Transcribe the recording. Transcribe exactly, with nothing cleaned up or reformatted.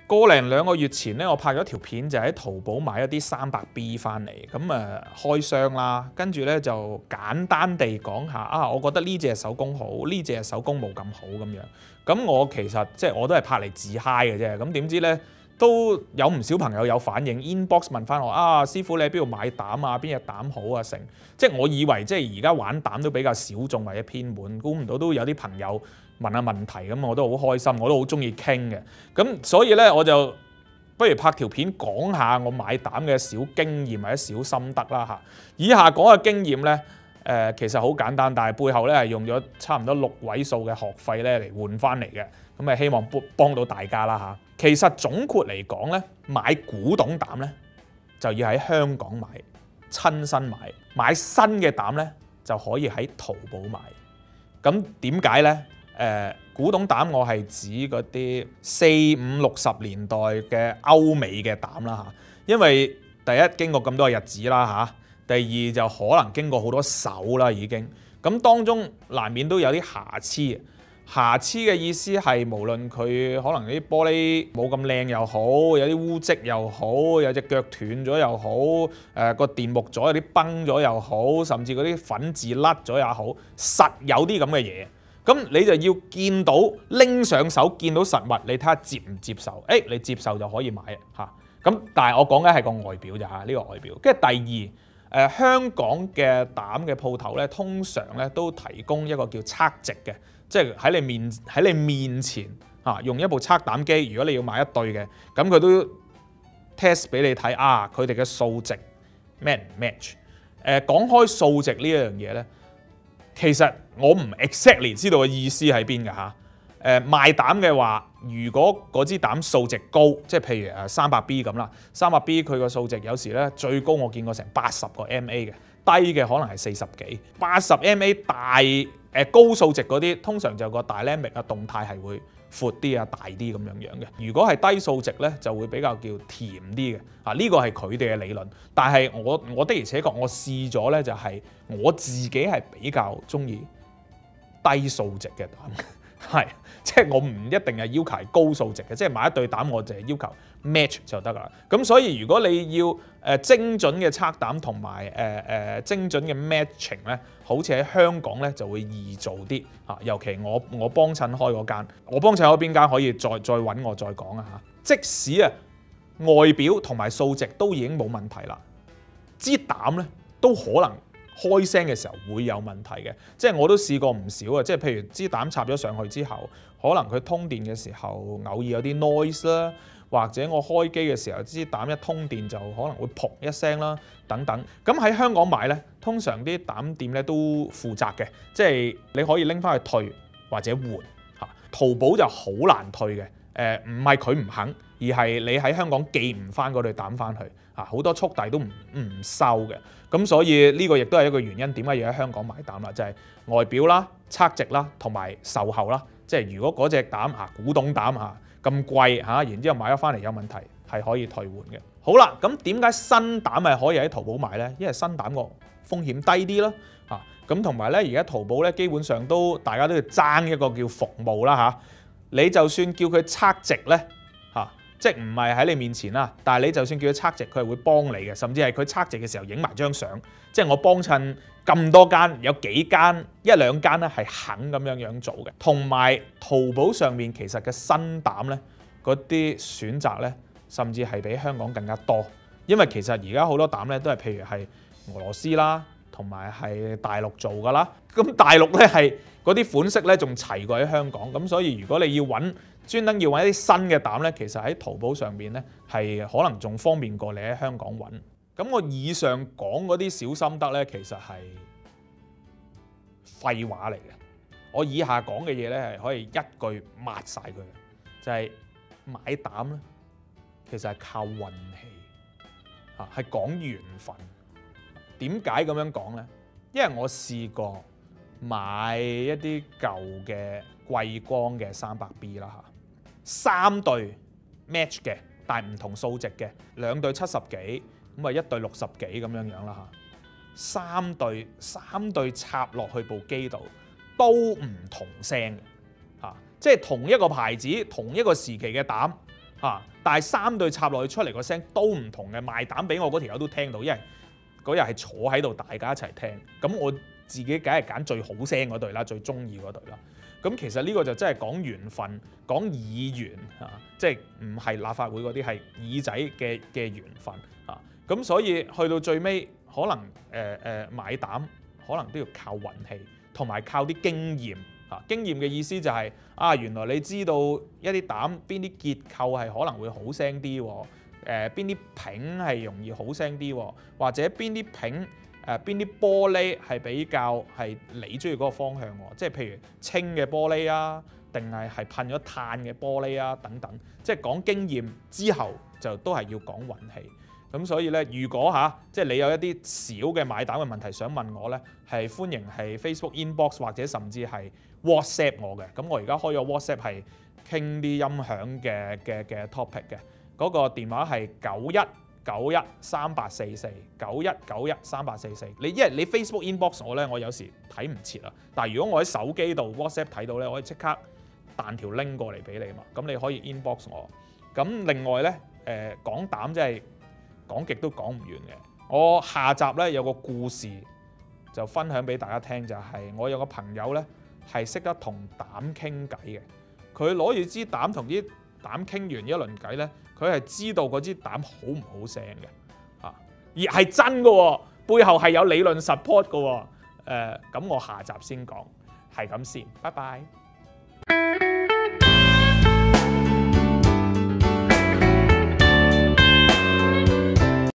個零兩個月前咧，我拍咗條片就喺淘寶買一啲三百 B 翻嚟，咁誒開箱啦，跟住咧就簡單地講下啊，我覺得呢隻手工好，呢隻手工冇咁好咁樣。咁我其實即係我都係拍嚟自嗨嘅啫。咁點知咧都有唔少朋友有反應 ，inbox 問翻我啊，師傅你喺邊度買膽啊？邊隻膽好啊？成即係我以為即係而家玩膽都比較小眾或者偏門，估唔到都有啲朋友問下問題，咁我都好開心，我都好中意傾嘅。咁所以咧，我就不如拍條片講下我買膽嘅小經驗或者小心得啦嚇。以下講嘅經驗咧，誒、呃、其實好簡單，但係背後咧係用咗差唔多六位數嘅學費咧嚟換翻嚟嘅。咁啊，希望幫幫到大家啦嚇。其實總括嚟講咧，買古董膽咧就要喺香港買，親身買；買新嘅膽咧就可以喺淘寶買。咁點解咧？誒、呃、古董膽我係指嗰啲四五六十年代嘅歐美嘅膽啦嚇，因為第一經過咁多日子啦嚇，第二就可能經過好多手啦已經，咁當中難免都有啲瑕疵。瑕疵嘅意思係無論佢可能啲玻璃冇咁靚又好，有啲污跡又好，有隻腳斷咗又好，誒、呃、個電木座有啲崩咗又好，甚至嗰啲粉字甩咗又好，實有啲咁嘅嘢。咁你就要見到拎上手，見到實物，你睇下接唔接受？誒、欸，你接受就可以買嚇。咁但係我講緊係個外表咋嚇，呢、這個外表。跟住第二，誒、呃、香港嘅膽嘅鋪頭咧，通常咧都提供一個叫測值嘅，即係喺你面喺你面前嚇、啊，用一部測膽機。如果你要買一對嘅，咁佢都 test 俾你睇啊，佢哋嘅數值 match 唔 match？誒講開數值呢一樣嘢咧。其實我唔 exactly 知道嘅意思喺邊㗎嚇。誒賣膽嘅話，如果嗰支膽數值高，即係譬如誒三百 B 咁啦，三百 B 佢個數值有時咧最高我見過成八十個 M A 嘅，低嘅可能係四十幾。八十 M A 大誒、呃、高數值嗰啲，通常就個 dynamic 啊動態係會闊啲啊大啲咁樣樣嘅。如果係低數值咧，就會比較叫甜啲嘅。啊呢個係佢哋嘅理論，但係我我的而且確我試咗咧，就係我自己係比較中意低數值嘅膽，係即係我唔一定係要求係高數值嘅，即係買一對膽我就係要求 match 就得啦。咁所以如果你要誒精準嘅測膽同埋誒誒精準嘅 matching 咧，好似喺香港咧就會易做啲嚇。尤其我我幫襯開嗰間，我幫襯開邊間可以再再揾我再講啊嚇。即使啊外表同埋數值都已經冇問題啦，支膽咧都可能開聲嘅時候會有問題嘅，即係我都試過唔少啊！即係譬如支膽插咗上去之後，可能佢通電嘅時候偶爾有啲 noise 啦，或者我開機嘅時候支膽一通電就可能會噗一聲啦，等等。咁喺香港買咧，通常啲膽店咧都負責嘅，即係你可以拎翻去退或者換嚇。淘寶就好難退嘅，誒唔係佢唔肯，而係你喺香港寄唔翻嗰對膽翻去。啊，好多速遞都唔唔收嘅，咁所以呢個亦都係一個原因，點解要喺香港買膽啦？就係、是、外表啦、測值啦，同埋售後啦。即係如果嗰隻膽啊，古董膽啊咁貴嚇，然之後買咗翻嚟有問題，係可以退換嘅。好啦，咁點解新膽係可以喺淘寶買呢？因為新膽個風險低啲咯，嚇咁同埋咧，而家淘寶咧基本上都大家都要爭一個叫服務啦嚇。你就算叫佢測值咧。即係唔係喺你面前啦，但係你就算叫佢測值，佢係會幫你嘅，甚至係佢測值嘅時候影埋張相。即係我幫襯咁多間，有幾間一兩間咧係肯咁樣樣做嘅。同埋淘寶上面其實嘅新膽咧，嗰啲選擇咧，甚至係比香港更加多。因為其實而家好多膽咧都係譬如係俄羅斯啦，同埋係大陸做㗎啦。咁大陸咧係嗰啲款式咧仲齊過喺香港。咁所以如果你要揾專登要揾一啲新嘅膽咧，其實喺淘寶上面咧係可能仲方便過你喺香港揾。咁我以上講嗰啲小心得咧，其實係廢話嚟嘅。我以下講嘅嘢咧係可以一句抹晒佢嘅，就係、是、買膽咧，其實係靠運氣嚇，係講緣分。點解咁樣講咧？因為我試過買一啲舊嘅貴光嘅三百 B 啦嚇。三對 match 嘅，但係唔同數值嘅，兩對七十幾，咁啊一對六十幾咁樣樣啦嚇。三對三對插落去部機度都唔同聲嘅嚇，即係同一個牌子、同一個時期嘅膽， 嚇、啊，但係三對插落去出嚟個聲都唔同嘅，賣膽俾我嗰條友都聽到，因為嗰日係坐喺度大家一齊聽，咁我自己梗係揀最好聲嗰對啦，最中意嗰對啦。咁其實呢個就真係講緣分，講耳緣嚇，即係唔係立法會嗰啲係耳仔嘅嘅緣分嚇。咁、啊、所以去到最尾，可能誒誒、呃呃、買膽，可能都要靠運氣，同埋靠啲經驗嚇、啊。經驗嘅意思就係、是、啊，原來你知道一啲膽邊啲結構係可能會好聲啲，誒邊啲柄係容易好聲啲，或者邊啲柄。誒邊啲玻璃係比較係你中意嗰個方向喎？即係譬如清嘅玻璃啊，定係係噴咗碳嘅玻璃啊等等。即係講經驗之後，就都係要講運氣。咁所以咧，如果嚇、啊、即係你有一啲小嘅買膽嘅問題想問我咧，係歡迎係 Facebook inbox 或者甚至係 WhatsApp 我嘅。咁我而家開咗 WhatsApp 係傾啲音響嘅嘅嘅 topic 嘅。嗰、那個電話係九一九一三八四四九一九一三八四四，你因為你 Facebook inbox 我咧，我有時睇唔切啊。但係如果我喺手機度 WhatsApp 睇到咧，我可以即刻彈條 link 過嚟俾你嘛。咁你可以 inbox 我。咁另外咧，誒、呃、講膽真係講極都講唔完嘅。我下集咧有個故事就分享俾大家聽，就係、是、我有個朋友咧係識得同膽傾偈嘅。佢攞住支膽同啲膽傾完一輪偈咧，佢係知道嗰支膽好唔好聲嘅，嚇，而係真嘅喎，背後係有理論 support 嘅喎，誒、呃，咁我下集先講，係咁先，拜拜。